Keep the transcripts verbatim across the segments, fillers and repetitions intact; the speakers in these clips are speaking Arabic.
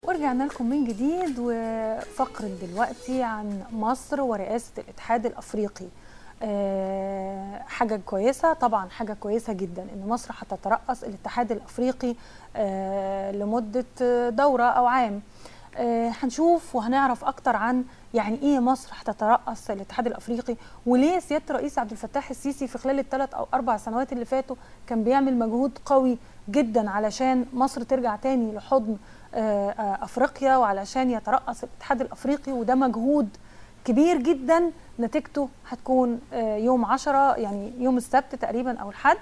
ورجعنا لكم من جديد وفقرة دلوقتي عن مصر ورئاسة الاتحاد الأفريقي. أه حاجة كويسة، طبعا حاجة كويسة جدا إن مصر هتترأس الاتحاد الأفريقي أه لمدة دورة أو عام. أه هنشوف وهنعرف أكتر عن يعني إيه مصر هتترأس الاتحاد الأفريقي، وليه سيادة الرئيس عبد الفتاح السيسي في خلال الثلاث أو أربع سنوات اللي فاتوا كان بيعمل مجهود قوي جدا علشان مصر ترجع تاني لحضن أفريقيا وعلشان يترأس الاتحاد الأفريقي. وده مجهود كبير جدا، نتيجته هتكون يوم عشرة يعني يوم السبت تقريبا أو الحد.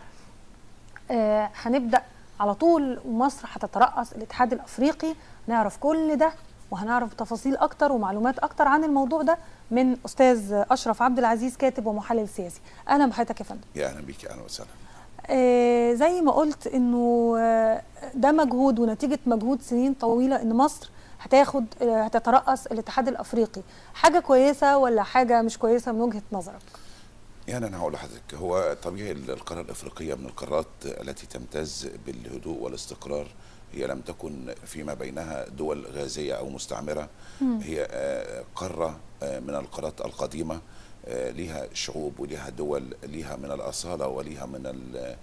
هنبدأ على طول ومصر هتترأس الاتحاد الأفريقي. نعرف كل ده وهنعرف تفاصيل أكتر ومعلومات أكتر عن الموضوع ده من أستاذ أشرف عبد العزيز، كاتب ومحلل سياسي. أهلا بحضرتك يا فندم. يا أهلا بيك، أهلا وسهلا. آه زي ما قلت انه آه ده مجهود ونتيجه مجهود سنين طويله ان مصر هتاخد آه هتترأس الاتحاد الافريقي. حاجه كويسه ولا حاجه مش كويسه من وجهه نظرك؟ يعني انا هقول لحضرتك، هو طبيعي القاره الافريقيه من القارات التي تمتاز بالهدوء والاستقرار. هي لم تكن فيما بينها دول غازيه او مستعمره. م. هي آه قاره آه من القارات القديمه، آه ليها شعوب وليها دول، ليها من الاصاله وليها من ال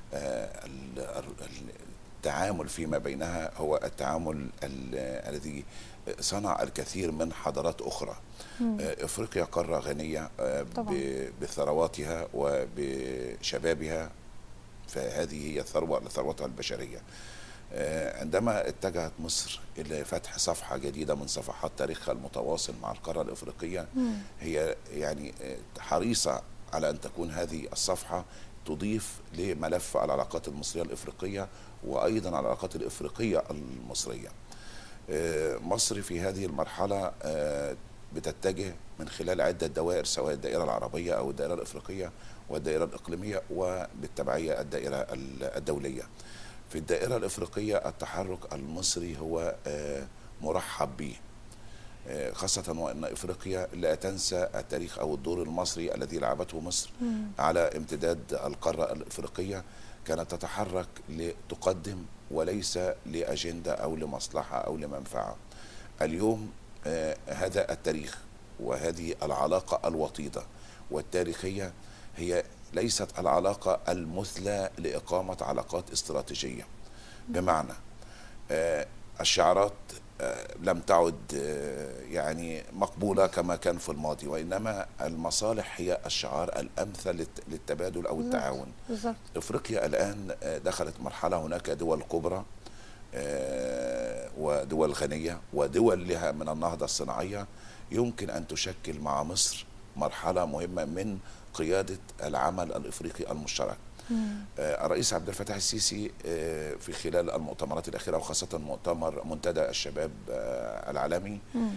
آه التعامل فيما بينها. هو التعامل الذي صنع الكثير من حضارات أخرى. مم. أفريقيا قارة غنية بثرواتها وبشبابها، فهذه هي ثروة ثروتها البشرية. عندما اتجهت مصر إلى فتح صفحة جديدة من صفحات تاريخها المتواصل مع القارة الأفريقية، مم. هي يعني حريصة على أن تكون هذه الصفحة تضيف لملف العلاقات المصرية الإفريقية وأيضا العلاقات الإفريقية المصرية. مصر في هذه المرحلة بتتجه من خلال عدة دوائر، سواء الدائرة العربية أو الدائرة الإفريقية والدائرة الإقليمية وبالتبعية الدائرة الدولية. في الدائرة الإفريقية التحرك المصري هو مرحب به، خاصة وأن إفريقيا لا تنسى التاريخ أو الدور المصري الذي لعبته مصر مم. على امتداد القارة الإفريقية. كانت تتحرك لتقدم وليس لأجندة أو لمصلحة أو لمنفعة. اليوم آه هذا التاريخ وهذه العلاقة الوطيدة والتاريخية هي ليست العلاقة المثلى لإقامة علاقات استراتيجية. بمعنى آه الشعارات لم تعد يعني مقبولة كما كان في الماضي، وإنما المصالح هي الشعار الأمثل للتبادل أو التعاون. بالزبط. إفريقيا الآن دخلت مرحلة، هناك دول كبرى ودول غنية ودول لها من النهضة الصناعية، يمكن أن تشكل مع مصر مرحلة مهمة من قيادة العمل الإفريقي المشترك. الرئيس عبد الفتاح السيسي في خلال المؤتمرات الأخيرة وخاصة مؤتمر منتدى الشباب العالمي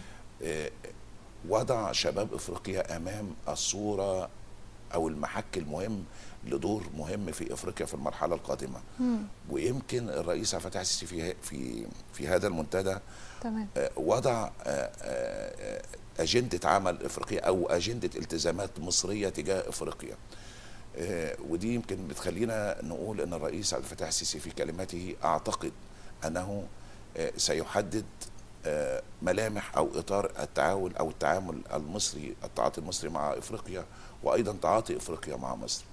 وضع شباب إفريقيا أمام الصورة أو المحك المهم لدور مهم في إفريقيا في المرحلة القادمة. مم. ويمكن الرئيس عبد الفتاح السيسي في في في هذا المنتدى تمام. وضع أجندة عمل إفريقيا أو أجندة التزامات مصرية تجاه إفريقيا. آه ودي يمكن بتخلينا نقول ان الرئيس عبد الفتاح السيسي في كلماته اعتقد انه آه سيحدد آه ملامح او اطار التعاون او التعامل المصري، التعاطي المصري مع افريقيا وايضا تعاطي افريقيا مع مصر.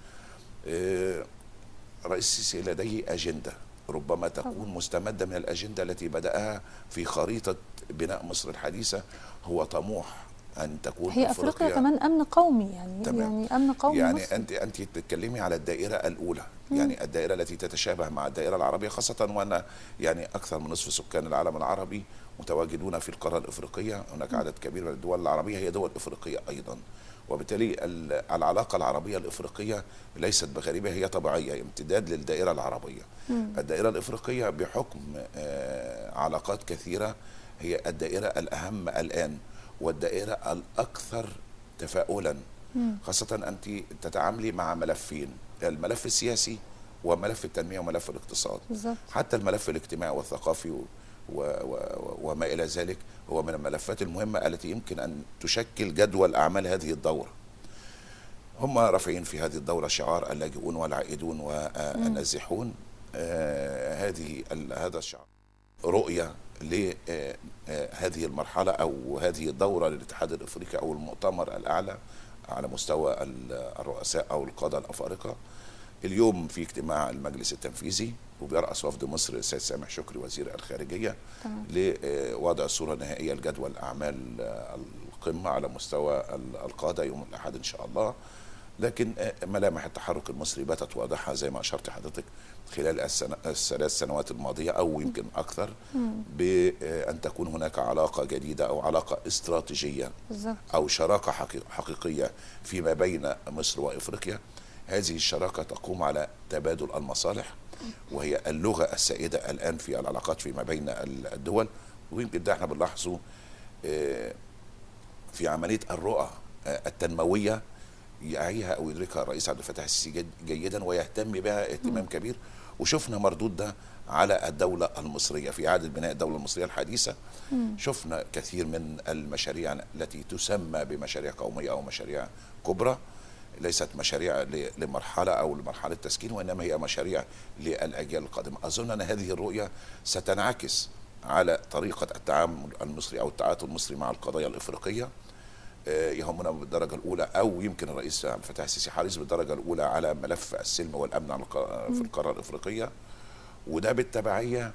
الرئيس السيسي لديه اجنده ربما تكون مستمده من الاجنده التي بداها في خريطه بناء مصر الحديثه. هو طموح أن تكون هي أفريقيا, أفريقيا كمان أمن قومي، يعني تمام. يعني أمن قومي يعني مصري. أنت أنت بتتكلمي على الدائرة الأولى، مم. يعني الدائرة التي تتشابه مع الدائرة العربية، خاصة وأن يعني أكثر من نصف سكان العالم العربي متواجدون في القارة الإفريقية. هناك عدد كبير من الدول العربية هي دول إفريقية أيضا، وبالتالي العلاقة العربية الإفريقية ليست بغريبة، هي طبيعية امتداد للدائرة العربية. مم. الدائرة الإفريقية بحكم علاقات كثيرة هي الدائرة الأهم الآن والدائرة الأكثر تفاؤلا، خاصة أنت تتعاملي مع ملفين، الملف السياسي وملف التنمية وملف الاقتصاد. بالزبط. حتى الملف الاجتماعي والثقافي و و و وما إلى ذلك هو من الملفات المهمة التي يمكن أن تشكل جدول أعمال هذه الدورة. هم رافعين في هذه الدورة شعار اللاجئون والعائدون والنازحون. آه هذه هذا الشعار رؤية لهذه المرحله او هذه الدوره للاتحاد الافريقي او المؤتمر الاعلى على مستوى الرؤساء او القاده الافارقه. اليوم في اجتماع المجلس التنفيذي وبيرأس وفد مصر السيد سامح شكري وزير الخارجيه لوضع الصوره النهائيه لجدول اعمال القمه على مستوى القاده يوم الاحد ان شاء الله. لكن ملامح التحرك المصري باتت واضحه زي ما اشرت حضرتك خلال السنة الثلاث سنوات الماضيه او يمكن اكثر، بان تكون هناك علاقه جديده او علاقه استراتيجيه او شراكه حقيقيه فيما بين مصر وافريقيا. هذه الشراكه تقوم على تبادل المصالح، وهي اللغه السائده الان في العلاقات فيما بين الدول. ويمكن ده احنا بنلاحظه في عمليه الرؤى التنمويه يعيها او يدركها الرئيس عبد الفتاح السيسي جيدا ويهتم بها اهتمام كبير، وشفنا مردود ده على الدوله المصريه في اعاده بناء الدوله المصريه الحديثه. مم. شفنا كثير من المشاريع التي تسمى بمشاريع قوميه او مشاريع كبرى، ليست مشاريع لمرحله او لمرحله تسكين، وانما هي مشاريع للاجيال القادمه. اظن ان هذه الرؤيه ستنعكس على طريقه التعامل المصري او التعاطي المصري مع القضايا الافريقيه. يهمنا بالدرجه الاولى، او يمكن الرئيس عبد الفتاح السيسي حريص بالدرجه الاولى على ملف السلم والامن في القاره الافريقيه، وده بالتبعيه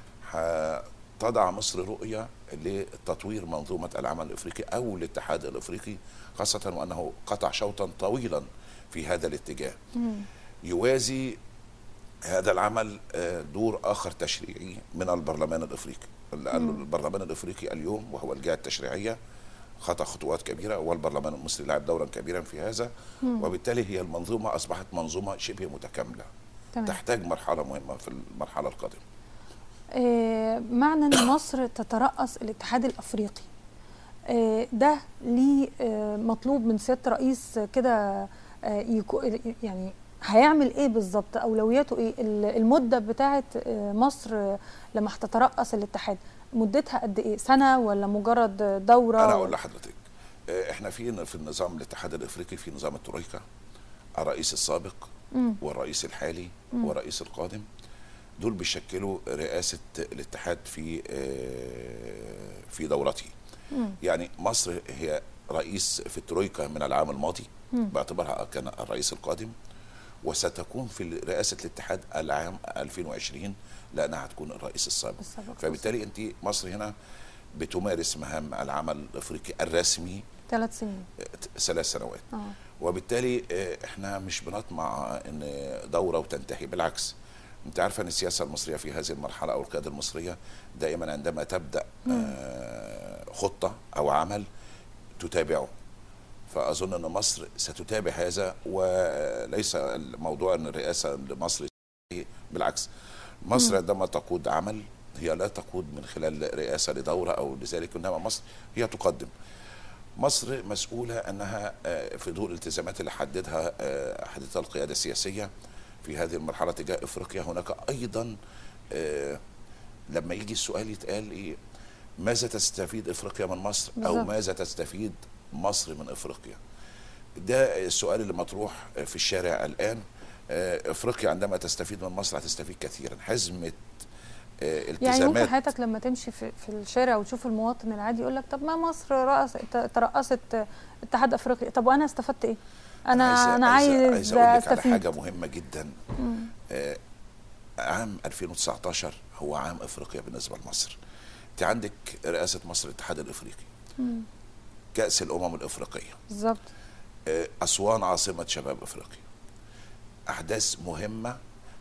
تضع مصر رؤيه لتطوير منظومه العمل الافريقي او الاتحاد الافريقي، خاصه وانه قطع شوطا طويلا في هذا الاتجاه. يوازي هذا العمل دور اخر تشريعي من البرلمان الافريقي. البرلمان الافريقي اليوم وهو الجهه التشريعيه خطأ خطوات كبيرة، والبرلمان المصري لعب دورا كبيرا في هذا. مم. وبالتالي هي المنظومة أصبحت منظومة شبه متكاملة. تمام. تحتاج مرحلة مهمة في المرحلة القادمة. آه معنى أن مصر تترأس الاتحاد الأفريقي، آه ده ليه آه مطلوب من سيادة الرئيس كده، آه يعني هيعمل ايه بالظبط؟ اولوياته ايه؟ المده بتاعه مصر لما هتترأس الاتحاد مدتها قد ايه؟ سنه ولا مجرد دوره؟ انا اقول لحضرتك، احنا في في النظام الاتحاد الافريقي في نظام الترويكا، الرئيس السابق م. والرئيس الحالي م. والرئيس القادم، دول بيشكلوا رئاسه الاتحاد في في دورته. م. يعني مصر هي رئيس في الترويكا من العام الماضي م. باعتبارها كان الرئيس القادم، وستكون في رئاسه الاتحاد العام ألفين وعشرين لانها هتكون الرئيس السابق. فبالتالي انت مصر هنا بتمارس مهام العمل الافريقي الرسمي ثلاث سنين ثلاث سنوات. آه. وبالتالي احنا مش بنطمع ان دوره وتنتهي، بالعكس. انت عارفه ان السياسه المصريه في هذه المرحله او القياده المصريه دائما عندما تبدا آه خطه او عمل تتابعه. فاظن ان مصر ستتابع هذا، وليس الموضوع ان الرئاسه لمصر، بالعكس. مصر عندما تقود عمل هي لا تقود من خلال رئاسه لدوره او لذلك، انما مصر هي تقدم. مصر مسؤوله انها في ضوء الالتزامات اللي حددها حددتها القياده السياسيه في هذه المرحله تجاه افريقيا. هناك ايضا لما يجي السؤال يتقال ايه، ماذا تستفيد افريقيا من مصر او ماذا تستفيد مصر من افريقيا؟ ده السؤال اللي مطروح في الشارع الان. افريقيا عندما تستفيد من مصر هتستفيد كثيرا. حزمه التزامات، يعني ممكن حياتك لما تمشي في, في الشارع وتشوف المواطن العادي يقول لك طب ما مصر رأس ترأست اتحاد افريقيا، طب وانا استفدت ايه؟ انا انا عايز, عايز اقول لك على حاجه مهمه جدا. آه عام ألفين وتسعتاشر هو عام افريقيا بالنسبه لمصر. انت عندك رئاسه مصر الاتحاد الافريقي، مم. كأس الامم الافريقيه بالظبط، آه اسوان عاصمه شباب افريقيا. احداث مهمه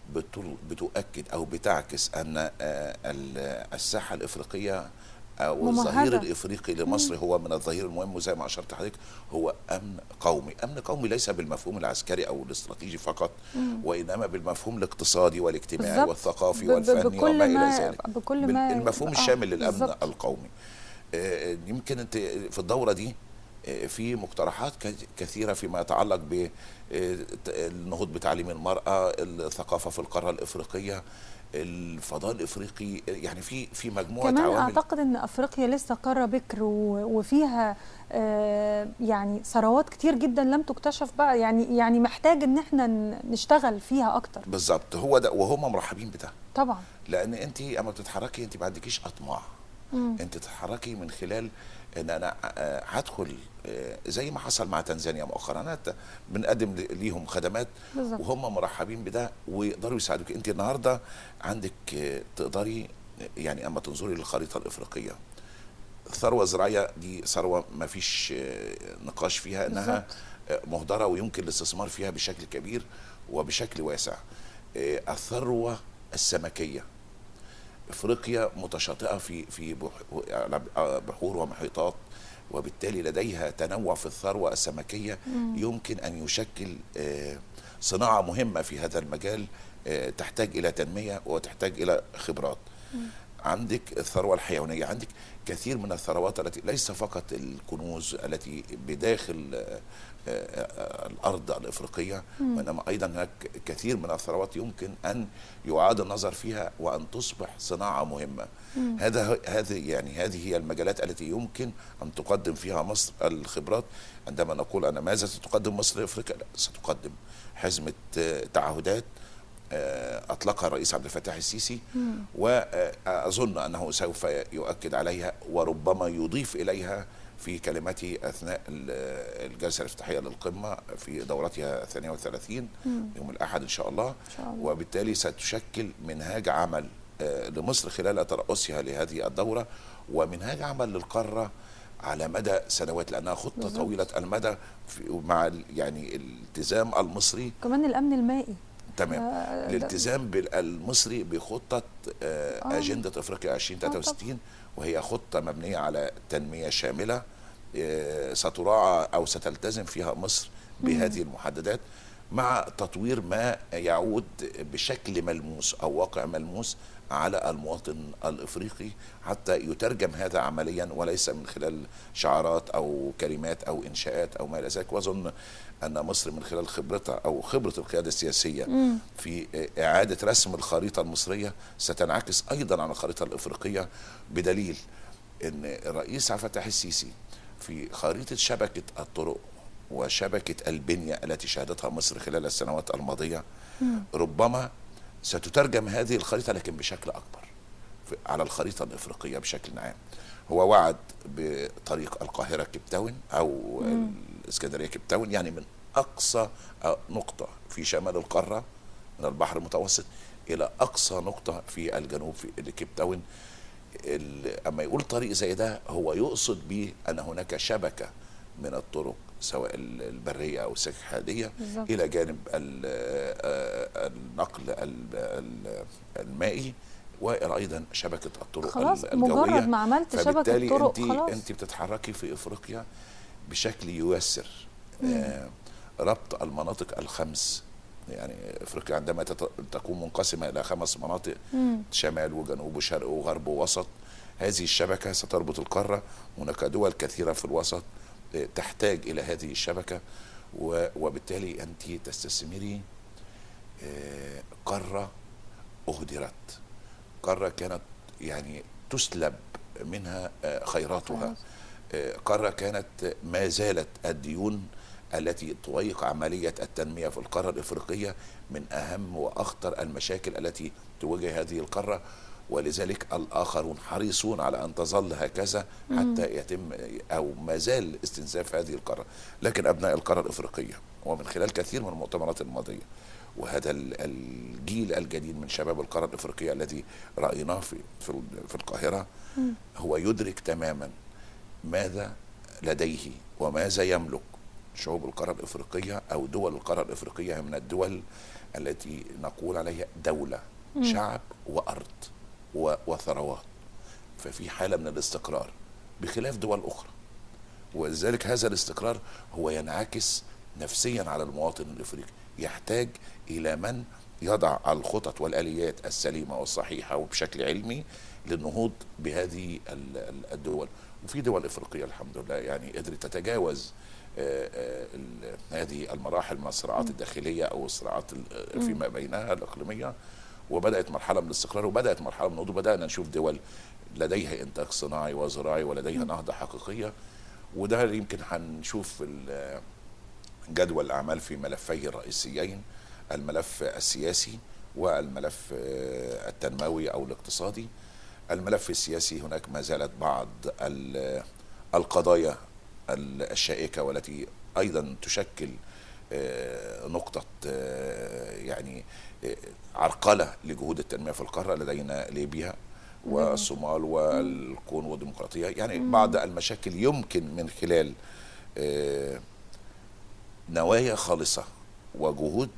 بتؤكد او بتعكس ان الساحه الافريقيه او الظهير الافريقي لمصر هو من الظهير المهم، وزي ما اشرت حضرتك هو امن قومي. امن قومي ليس بالمفهوم العسكري او الاستراتيجي فقط، مم. وانما بالمفهوم الاقتصادي والاجتماعي والثقافي والفني وما الى ذلك، بكل ما المفهوم الشامل للامن بالزبط. القومي. يمكن انت في الدوره دي في مقترحات كثيرة فيما يتعلق بالنهوض بتعليم المرأة، الثقافة في القارة الإفريقية، الفضاء الافريقي، يعني في في مجموعه كمان عوامل. اعتقد ان افريقيا لسه قاره بكر وفيها آه يعني ثروات كتير جدا لم تكتشف بقى، يعني يعني محتاج ان احنا نشتغل فيها اكتر. بالظبط، هو ده، وهم مرحبين بده طبعا، لان انت اما بتتحركي انت ما عندكيش اطماع. مم. انت تتحركي من خلال ان انا آه، هدخل آه، زي ما حصل مع تنزانيا مؤخرا، انا ت- بنقدم ل- ليهم خدمات بالظبط. وهم مرحبين بده ويقدروا يساعدوك. انت النهارده عندك آه، تقدري يعني اما تنظري للخريطه الافريقيه، الثروه الزراعيه دي ثروه ما فيش آه، نقاش فيها انها بالظبط. آه، مهدره ويمكن الاستثمار فيها بشكل كبير وبشكل واسع. آه، الثروه السمكيه، افريقيا متشاطئه في في بح- بحور ومحيطات، وبالتالي لديها تنوع في الثروه السمكيه مم. يمكن ان يشكل آه، صناعه مهمه في هذا المجال، آه، تحتاج الى تنميه وتحتاج الى خبرات. مم. عندك الثروة الحيوانية، عندك كثير من الثروات التي ليس فقط الكنوز التي بداخل آه، آه، الأرض الإفريقية، مم. وإنما أيضا هناك كثير من الثروات يمكن أن يعاد النظر فيها وأن تصبح صناعة مهمة. مم. هذا هذه يعني هذه هي المجالات التي يمكن أن تقدم فيها مصر الخبرات. عندما نقول أنا ماذا ستقدم مصر لأفريقيا، لا، ستقدم حزمة آه، تعهدات آه، أطلقها الرئيس عبد الفتاح السيسي، مم. وأظن أنه سوف يؤكد عليها وربما يضيف إليها في كلمته أثناء ال- الجلسة الافتتاحية للقمة في دورتها الثانية والثلاثين مم. يوم الأحد إن شاء الله. ان شاء الله. وبالتالي ستشكل منهاج عمل آه، لمصر خلال ترأسها لهذه الدورة، ومنهاج عمل للقارة على مدى سنوات، لأنها خطة بالظبط. طويلة المدى في- مع ال- يعني الالتزام المصري. كمان الامن المائي. تمام. آه، ده- الالتزام بالمصري بخطة آه، آه. أجندة أفريقيا ألفين وثلاثة وستين، وهي خطة مبنية على تنمية شاملة آه، ستراعى أو ستلتزم فيها مصر بهذه المحددات، مع تطوير ما يعود بشكل ملموس أو واقع ملموس على المواطن الإفريقي، حتى يترجم هذا عمليا وليس من خلال شعارات أو كلمات أو إنشاءات أو ما إلى ذلك. وأظن أن مصر من خلال خبرتها أو خبرة القيادة السياسية مم. في إعادة رسم الخريطة المصرية ستنعكس أيضا على الخريطة الإفريقية، بدليل أن الرئيس عبد الفتاح السيسي في خريطة شبكة الطرق وشبكة البنية التي شهدتها مصر خلال السنوات الماضية، مم. ربما ستترجم هذه الخريطة لكن بشكل أكبر في- على الخريطة الإفريقية بشكل عام. هو وعد بطريق القاهرة كيب تاون أو مم. الإسكندرية كيب تاون، يعني من أقصى نقطة في شمال القارة من البحر المتوسط إلى أقصى نقطة في الجنوب في كيب تاون. ال- أما يقول طريق زي ده هو يقصد به أن هناك شبكة من الطرق سواء ال- البرية أو السكحادية بالظبط. إلى جانب ال- آه، النقل ال- ال- المائي، وأيضا شبكة الطرق خلاص ال- الجوية. مجرد ما عملت شبكه فبالتالي طرق انت خلاص. انت بتتحركي في افريقيا بشكل ييسر مم. آه ربط المناطق الخمس. يعني افريقيا عندما تت- تكون منقسمه الى خمس مناطق، مم. شمال وجنوب وشرق وغرب ووسط، هذه الشبكه ستربط القاره. هناك دول كثيره في الوسط آه، تحتاج الى هذه الشبكه، و- وبالتالي انت تستثمري آه، قاره اهدرت، قاره كانت يعني تسلب منها آه، خيراتها، خلاص. آه، قارة كانت ما زالت الديون التي تعيق عملية التنمية في القارة الإفريقية من أهم وأخطر المشاكل التي تواجه هذه القارة، ولذلك الآخرون حريصون على أن تظل هكذا حتى يتم أو ما زال استنزاف هذه القارة. لكن أبناء القارة الإفريقية ومن خلال كثير من المؤتمرات الماضية وهذا ال- الجيل الجديد من شباب القارة الإفريقية الذي رأيناه في في ال- في القاهرة، مم. هو يدرك تماما ماذا لديه وماذا يملك شعوب القارة الإفريقية أو دول القارة الإفريقية من الدول التي نقول عليها دولة، مم. شعب وأرض و- وثروات، ففي حالة من الاستقرار بخلاف دول أخرى. ولذلك هذا الاستقرار هو ينعكس نفسيا على المواطن الإفريقي، يحتاج إلى من يضع الخطط والآليات السليمة والصحيحة وبشكل علمي للنهوض بهذه ال- ال- الدول. وفي دول إفريقية الحمد لله يعني قدرت تتجاوز آه، آه، ال- هذه المراحل من الصراعات الداخلية أو الصراعات ال- فيما بينها الإقليمية، وبدات مرحله من الاستقرار وبدات مرحله من النضوج. بدانا نشوف دول لديها انتاج صناعي وزراعي ولديها نهضه حقيقيه، وده يمكن هنشوف جدول الاعمال في ملفيه الرئيسيين، الملف السياسي والملف التنموي او الاقتصادي. الملف السياسي هناك ما زالت بعض القضايا الشائكه والتي ايضا تشكل نقطه يعني عرقله لجهود التنميه في القاره. لدينا ليبيا والصومال والكونغو والديمقراطيه، يعني بعض المشاكل يمكن من خلال نوايا خالصه وجهود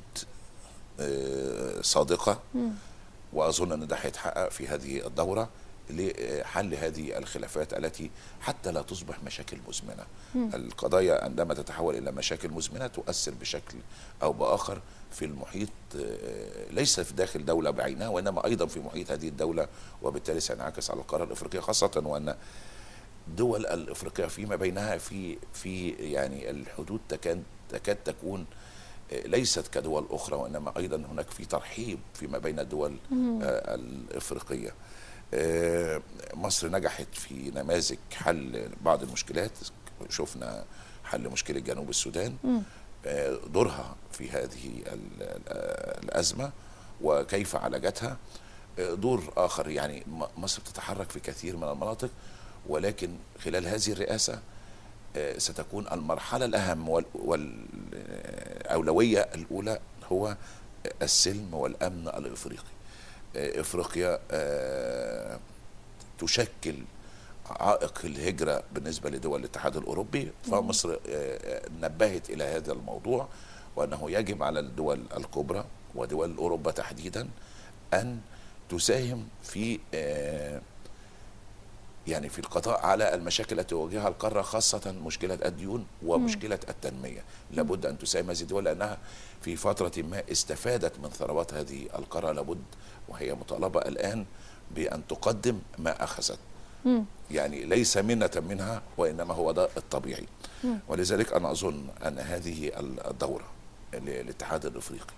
صادقه، واظن ان ده هيتحقق في هذه الدوره لحل هذه الخلافات التي حتى لا تصبح مشاكل مزمنه. القضايا عندما تتحول الى مشاكل مزمنه تؤثر بشكل او باخر في المحيط، ليس في داخل دوله بعينها وانما ايضا في محيط هذه الدوله، وبالتالي سينعكس على القاره الافريقيه، خاصه وان دول الافريقيه فيما بينها في في يعني الحدود تكاد تكاد تكون ليست كدول اخرى، وانما ايضا هناك في ترحيب فيما بين الدول الافريقيه. مصر نجحت في نماذج حل بعض المشكلات، شفنا حل مشكله جنوب السودان، دورها في هذه الازمه وكيف عالجتها. دور اخر يعني مصر بتتحرك في كثير من المناطق، ولكن خلال هذه الرئاسه ستكون المرحله الاهم والاولويه الاولى هو السلم والامن الافريقي. افريقيا تشكل عائق الهجره بالنسبه لدول الاتحاد الاوروبي، فمصر نبهت الى هذا الموضوع، وانه يجب على الدول الكبرى ودول اوروبا تحديدا ان تساهم في يعني في القضاء على المشاكل التي تواجهها القاره، خاصه مشكله الديون ومشكله التنميه. لابد ان تساهم هذه الدول لانها في فتره ما استفادت من ثروات هذه القاره، لابد وهي مطالبه الان بان تقدم ما اخذت. يعني ليس منة منها وانما هو ده الطبيعي. ولذلك انا اظن ان هذه الدوره للاتحاد الافريقي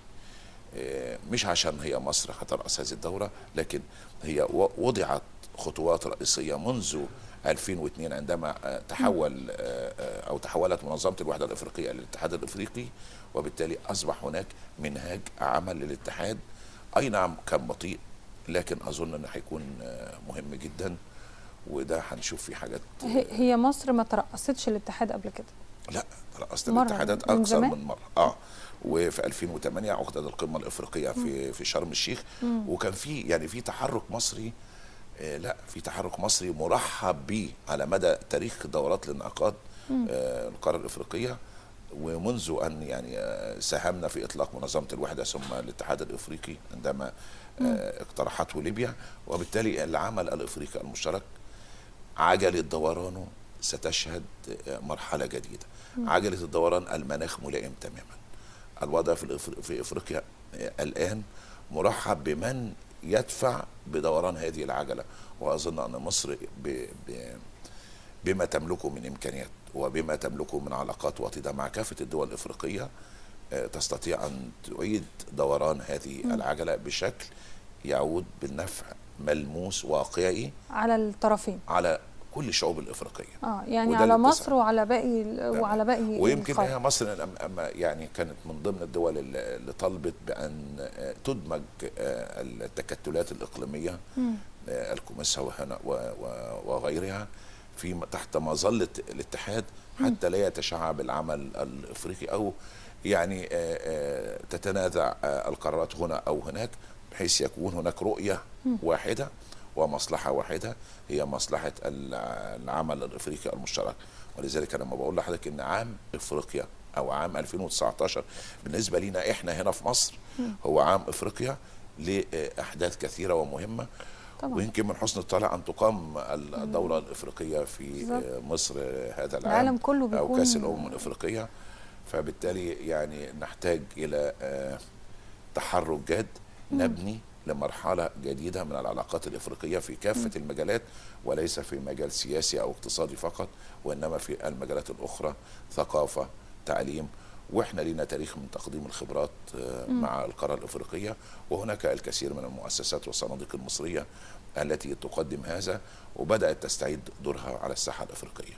مش عشان هي مصر هترأس هذه الدوره، لكن هي وضعت خطوات رئيسيه منذ ألفين واثنين عندما تحول او تحولت منظمه الوحده الافريقيه للاتحاد الافريقي، وبالتالي اصبح هناك منهاج عمل للاتحاد. اي نعم كان بطيء، لكن اظن انه هيكون مهم جدا، وده هنشوف فيه حاجات. هي مصر ما ترأستش الاتحاد قبل كده؟ لا، ترأست الاتحادات اكثر من, من مره. اه وفي ألفين وثمانية عقدت القمه الافريقيه في في شرم الشيخ، وكان في يعني في تحرك مصري، آه لا في تحرك مصري مرحب به على مدى تاريخ دورات الانعقاد آه القاره الافريقيه، ومنذ ان يعني آه ساهمنا في اطلاق منظمه الوحده ثم الاتحاد الافريقي عندما آه اقترحته ليبيا. وبالتالي العمل الافريقي المشترك عجله دورانه ستشهد مرحله جديده. عجله الدوران المناخ ملائم تماما. الوضع في في افريقيا الان مرحب بمن يدفع بدوران هذه العجله، واظن ان مصر ب ب بما تملكه من امكانيات وبما تملكه من علاقات وطيده مع كافه الدول الافريقيه تستطيع ان تعيد دوران هذه العجله بشكل يعود بالنفع ملموس واقعي على الطرفين، على كل الشعوب الافريقيه. اه يعني على مصر وعلى باقي وعلى باقي ويمكن هي مصر اما يعني كانت من ضمن الدول اللي طلبت بان تدمج التكتلات الاقليميه الكوميسا وغيرها في تحت مظله الاتحاد، حتى لا يتشعب العمل الافريقي او يعني تتنازع القرارات هنا او هناك، بحيث يكون هناك رؤيه واحده ومصلحه واحده هي مصلحه العمل الافريقي المشترك. ولذلك انا لما بقول لحضرتك ان عام افريقيا او عام ألفين وتسعطاشر بالنسبه لنا احنا هنا في مصر هو عام افريقيا لاحداث كثيره ومهمه طبعا. ويمكن من حسن الطالع ان تقام الدوره الافريقيه في بالزبط. مصر هذا العام، العالم كله بيكون او كاس الامم الافريقيه. فبالتالي يعني نحتاج الى تحرك جاد نبني لمرحلة جديدة من العلاقات الإفريقية في كافة م. المجالات، وليس في مجال سياسي أو اقتصادي فقط، وإنما في المجالات الأخرى، ثقافة، تعليم. واحنا لنا تاريخ من تقديم الخبرات مع القاره الافريقيه، وهناك الكثير من المؤسسات والصناديق المصريه التي تقدم هذا وبدات تستعيد دورها على الساحه الافريقيه.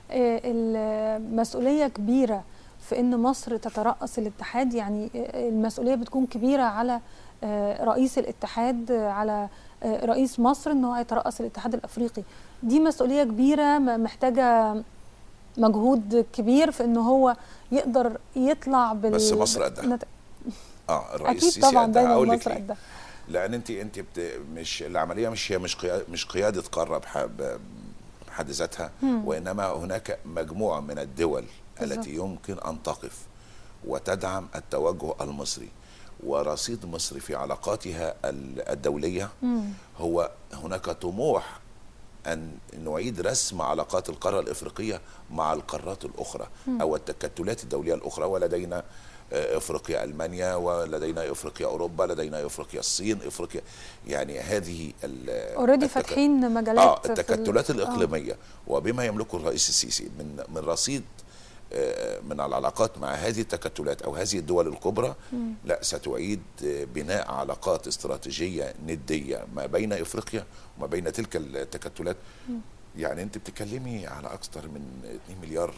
المسؤوليه كبيره في ان مصر تترأس الاتحاد، يعني المسؤوليه بتكون كبيره على رئيس الاتحاد، على رئيس مصر ان هو يترأس الاتحاد الافريقي. دي مسؤوليه كبيره محتاجه مجهود كبير في ان هو يقدر يطلع بال بس مصر قدها. نت... اه الرئيس السيسي طبعا دايما مصر قدها، لان انت انت بت... مش العمليه مش هي مش قيا... مش قياده قاره بح... بحد ذاتها، وانما هناك مجموعه من الدول بالزبط. التي يمكن ان تقف وتدعم التوجه المصري، ورصيد مصر في علاقاتها الدوليه مم. هو هناك طموح أن نعيد رسم علاقات القارة الإفريقية مع القارات الأخرى م. أو التكتلات الدولية الأخرى، ولدينا إفريقيا ألمانيا، ولدينا إفريقيا أوروبا، لدينا إفريقيا الصين، إفريقيا يعني هذه اوريدي التك... فاتحين مجالات آه التكتلات الإقليمية. آه. وبما يملكه الرئيس السيسي من من رصيد من العلاقات مع هذه التكتلات أو هذه الدول الكبرى، م. لا ستعيد بناء علاقات استراتيجية ندية ما بين إفريقيا وما بين تلك التكتلات. م. يعني أنت بتتكلمي على أكثر من اثنين مليار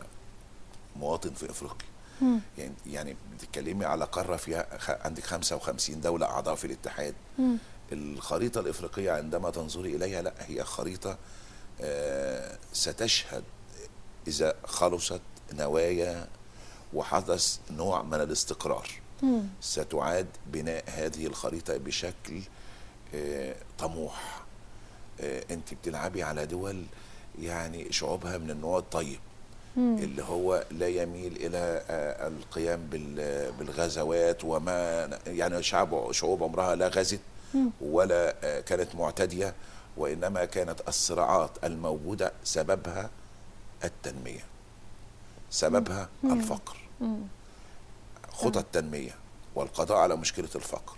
مواطن في إفريقيا. م. يعني يعني بتتكلمي على قارة فيها عندك خمسة وخمسين دولة أعضاء في الاتحاد. م. الخريطة الإفريقية عندما تنظري إليها لا هي خريطة آه ستشهد إذا خلصت نوايا وحدث نوع من الاستقرار. مم. ستعاد بناء هذه الخريطة بشكل آه طموح. آه انت بتلعبي على دول يعني شعوبها من النوع الطيب، مم. اللي هو لا يميل إلى آه القيام بالغزوات، وما يعني شعب شعوب عمرها لا غزت ولا آه كانت معتدية، وإنما كانت الصراعات الموجودة سببها التنمية، سببها مم. الفقر. مم. خطى التنمية والقضاء على مشكلة الفقر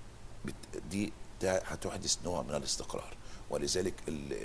دي هتحدث نوع من الاستقرار، ولذلك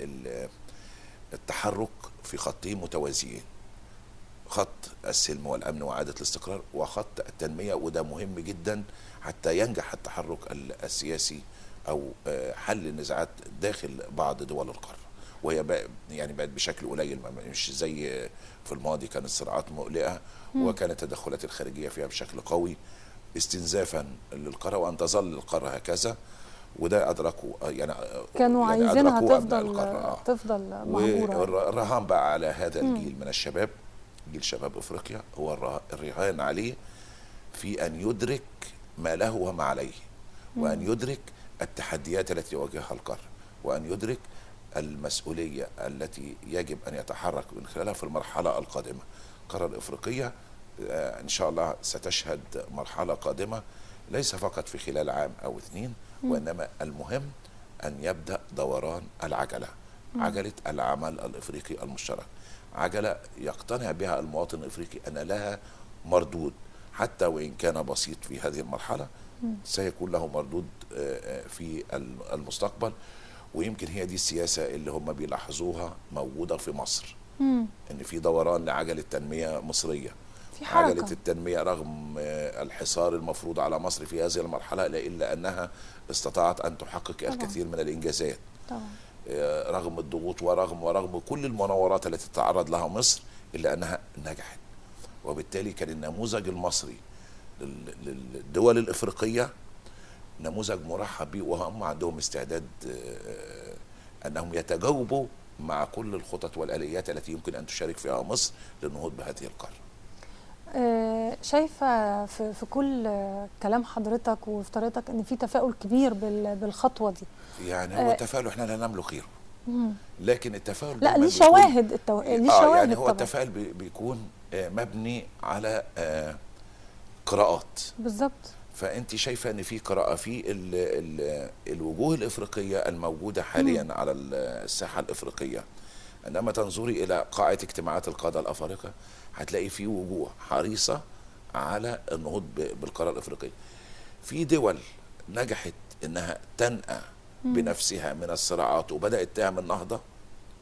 التحرك في خطين متوازيين، خط السلم والأمن وإعادة الاستقرار وخط التنمية، وده مهم جدا حتى ينجح التحرك السياسي أو حل النزاعات داخل بعض دول القارة، وهي بقى يعني بقت بشكل قليل، مش زي في الماضي كانت صراعات مقلقة وكانت التدخلات الخارجية فيها بشكل قوي استنزافا للقارة، وأن تظل القارة هكذا. وده أدركوا يعني كانوا يعني عايزينها تفضل آه. تفضل مهجورة. والرهان بقى على هذا الجيل من الشباب، جيل شباب أفريقيا، هو الرهان عليه في أن يدرك ما له وما عليه، وأن يدرك التحديات التي يواجهها القارة، وأن يدرك المسؤولية التي يجب أن يتحرك من خلالها في المرحلة القادمة. القارة الإفريقية إن شاء الله ستشهد مرحلة قادمة ليس فقط في خلال عام أو اثنين، وإنما المهم أن يبدأ دوران العجلة، عجلة العمل الإفريقي المشترك، عجلة يقتنع بها المواطن الإفريقي أن لها مردود، حتى وإن كان بسيط في هذه المرحلة سيكون له مردود في المستقبل. ويمكن هي دي السياسة اللي هم بيلاحظوها موجودة في مصر، مم. ان في دوران لعجلة تنمية مصرية، في حركة. عجلة التنمية رغم الحصار المفروض على مصر في هذه المرحلة إلا أنها استطاعت أن تحقق طبعا. الكثير من الإنجازات طبعا. رغم الضغوط ورغم ورغم كل المناورات التي تتعرض لها مصر إلا أنها نجحت. وبالتالي كان النموذج المصري للدول الإفريقية نموذج مرحب به، وهم عندهم استعداد أنهم يتجاوبوا مع كل الخطط والآليات التي يمكن أن تشارك فيها مصر للنهوض بهذه القارة. شايفة في, في كل كلام حضرتك وفي طريقتك أن في تفاؤل كبير بالخطوة دي. يعني هو التفاؤل احنا لا نملك غيره، لكن التفاؤل لا ليه شواهد التو... ليه آه شواهد يعني هو طبعا. التفاؤل بيكون مبني على قراءات بالظبط. فانت شايفه ان في قراءه في ال ال الوجوه الافريقيه الموجوده حاليا مم. على الساحه الافريقيه. عندما تنظري الى قاعه اجتماعات القاده الافارقه هتلاقي في وجوه حريصه على النهوض بالقاره الافريقيه. في دول نجحت انها تنأى مم. بنفسها من الصراعات وبدات تعمل نهضه،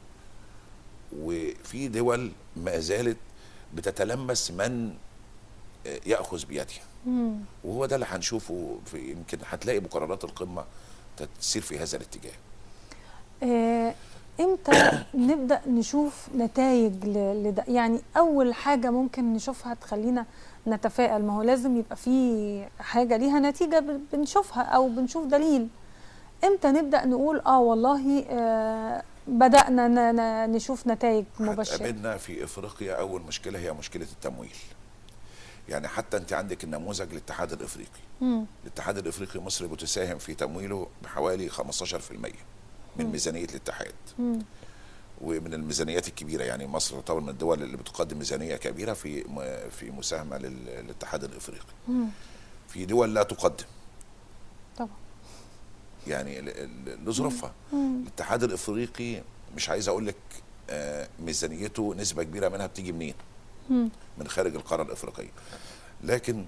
وفي دول ما زالت بتتلمس من ياخذ بيدها. وهو ده اللي هنشوفه، في يمكن هتلاقي مقررات القمه تسير في هذا الاتجاه. آه، امتى نبدا نشوف نتائج لده؟ يعني اول حاجه ممكن نشوفها تخلينا نتفائل، ما هو لازم يبقى في حاجه ليها نتيجه بنشوفها او بنشوف دليل. امتى نبدا نقول اه والله آه بدانا نشوف نتائج مبشره؟ هتقابلنا في افريقيا اول مشكله هي مشكله التمويل. يعني حتى انت عندك النموذج الاتحاد الافريقي. مم. الاتحاد الافريقي مصر بتساهم في تمويله بحوالي خمستاشر في المية من مم. ميزانيه الاتحاد. مم. ومن الميزانيات الكبيره، يعني مصر تعتبر من الدول اللي بتقدم ميزانيه كبيره في في مساهمه للاتحاد الافريقي. مم. في دول لا تقدم طبعا، يعني لظروفها. الاتحاد الافريقي مش عايز اقول لك ميزانيته نسبه كبيره منها بتيجي منين؟ مم. من خارج القاره الافريقيه. لكن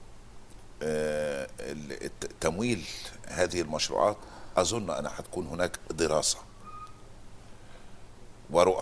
تمويل هذه المشروعات اظن ان هتكون هناك دراسه ورؤى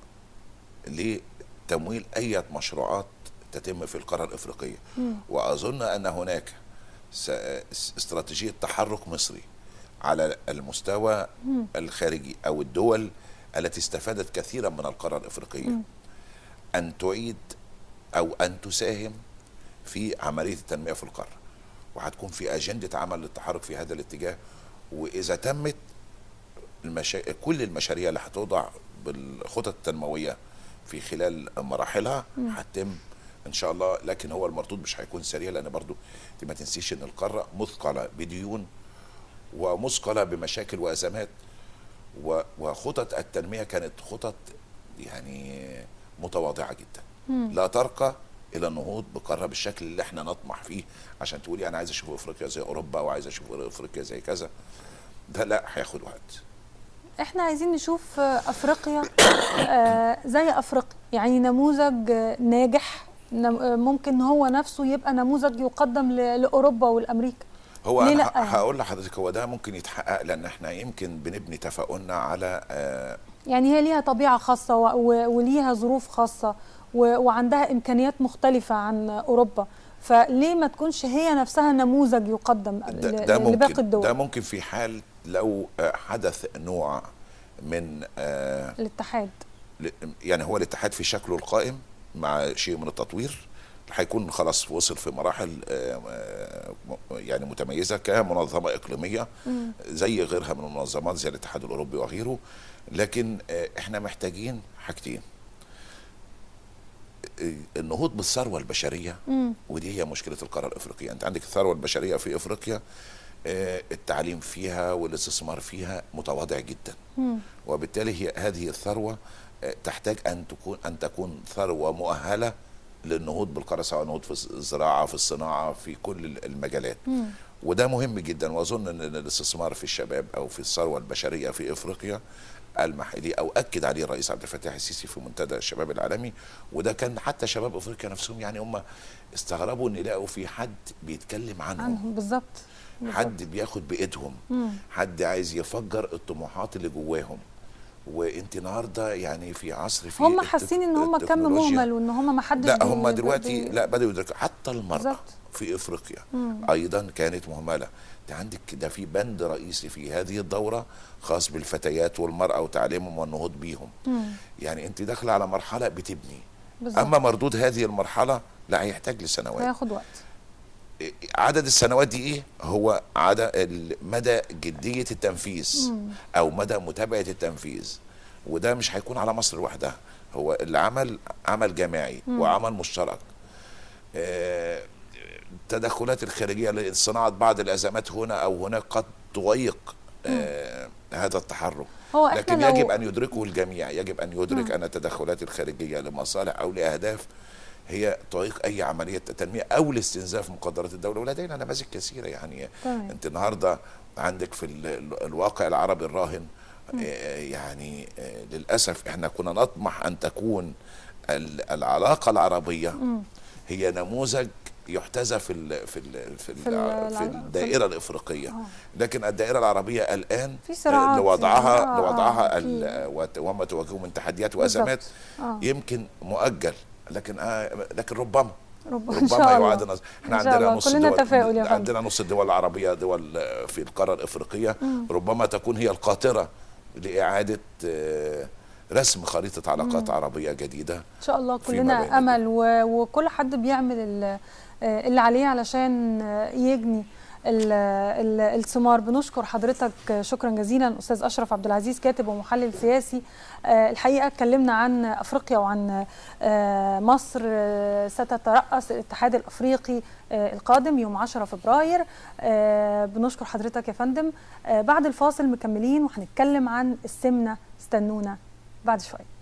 لتمويل اي مشروعات تتم في القاره الافريقيه. مم. واظن ان هناك استراتيجيه تحرك مصري على المستوى مم. الخارجي او الدول التي استفادت كثيرا من القاره الافريقيه مم. ان تعيد او ان تساهم في عمليه التنميه في القاره، وهتكون في اجنده عمل للتحرك في هذا الاتجاه. واذا تمت المشا... كل المشاريع اللي هتوضع بالخطط التنمويه في خلال مراحلها هتتم ان شاء الله. لكن هو المردود مش هيكون سريع، لان برضو ما تنسيش ان القاره مثقله بديون ومثقله بمشاكل وازمات، وخطط التنميه كانت خطط يعني متواضعه جدا. مم. لا ترقى الى النهوض بقاره بالشكل اللي احنا نطمح فيه، عشان تقولي انا عايز اشوف افريقيا زي اوروبا او عايز اشوف افريقيا زي كذا. ده لا، هياخد وقت. احنا عايزين نشوف افريقيا زي افريقيا، يعني نموذج ناجح ممكن هو نفسه يبقى نموذج يقدم لاوروبا والامريكا. هو انا هقول لحضرتك هو ده ممكن يتحقق، لان احنا يمكن بنبني تفاؤلنا على آه يعني هي ليها طبيعه خاصه وليها ظروف خاصه وعندها امكانيات مختلفه عن اوروبا، فليه ما تكونش هي نفسها نموذج يقدم لباقي الدول؟ ده ممكن في حال لو حدث نوع من آه الاتحاد، يعني هو الاتحاد في شكله القائم مع شيء من التطوير هيكون خلاص وصل في مراحل يعني متميزه كمنظمه اقليميه زي غيرها من المنظمات زي الاتحاد الاوروبي وغيره. لكن احنا محتاجين حاجتين: النهوض بالثروه البشريه، ودي هي مشكله القاره الافريقيه. انت عندك الثروه البشريه في افريقيا التعليم فيها والاستثمار فيها متواضع جدا، وبالتالي هي هذه الثروه تحتاج ان تكون ان تكون ثروه مؤهله للنهوض بالقاره، سواء نهوض في الزراعه في الصناعه في كل المجالات. مم. وده مهم جدا. واظن ان الاستثمار في الشباب او في الثروه البشريه في افريقيا المحلي او اكد عليه الرئيس عبد الفتاح السيسي في منتدى الشباب العالمي، وده كان حتى شباب افريقيا نفسهم يعني هم استغربوا ان يلاقوا في حد بيتكلم عنهم عنهم بالظبط، حد بياخد بايدهم، مم. حد عايز يفجر الطموحات اللي جواهم. وانت النهارده يعني في عصر في هم حاسين ان هم كم مهمل وان هم ما حدش لا هم دلوقتي بي... لا بدأوا يدركوا. حتى المرأة بالزبط. في افريقيا مم. ايضا كانت مهمله. ده عندك ده في بند رئيسي في هذه الدوره خاص بالفتيات والمراه وتعليمهم والنهوض بيهم. مم. يعني انت داخله على مرحله بتبني بالزبط. اما مردود هذه المرحله لا هيحتاج لسنوات، هياخد وقت. عدد السنوات دي ايه؟ هو عدد مدى جديه التنفيذ مم. او مدى متابعه التنفيذ. وده مش هيكون على مصر لوحدها، هو العمل عمل جماعي مم. وعمل مشترك. آه التدخلات الخارجيه لصناعه بعض الازمات هنا او هناك قد تضيق آه هذا التحرك، لكن يجب ان يدركه الجميع. يجب ان يدرك مم. ان التدخلات الخارجيه لمصالح او لاهداف هي طريق اي عمليه تنميه او لاستنزاف مقدرات الدوله. ولدينا نماذج كثيره يعني طيب. انت النهارده عندك في الواقع العربي الراهن م. يعني للاسف احنا كنا نطمح ان تكون العلاقه العربيه م. هي نموذج يحتذى في ال في ال في, في, في الدائره الافريقيه، لكن الدائره العربيه الان في صراعات لوضعها آه لوضعها آه وما تواجهه من تحديات وازمات آه. يمكن مؤجل، لكن آه لكن ربما رب... ربما ان شاء الله يعاد نظر. احنا إن شاء عندنا الله. نص كلنا الدول تفاؤل يا فندم. عندنا نص الدول العربيه دول في القاره الافريقيه، مم. ربما تكون هي القاطره لاعاده آه، رسم خريطه علاقات مم. عربيه جديده. ان شاء الله فيما بين كلنا امل و... وكل حد بيعمل ال- آه، اللي عليه علشان آه، يجني ال- ال- الثمار. بنشكر حضرتك شكرا جزيلا استاذ اشرف عبد العزيز، كاتب ومحلل سياسي. آه، الحقيقه اتكلمنا عن افريقيا وعن آه، مصر آه، ستترأس الاتحاد الافريقي آه، القادم يوم عشرة فبراير. آه، بنشكر حضرتك يا فندم. آه، بعد الفاصل مكملين وهنتكلم عن السمنه، استنونا بعد شويه.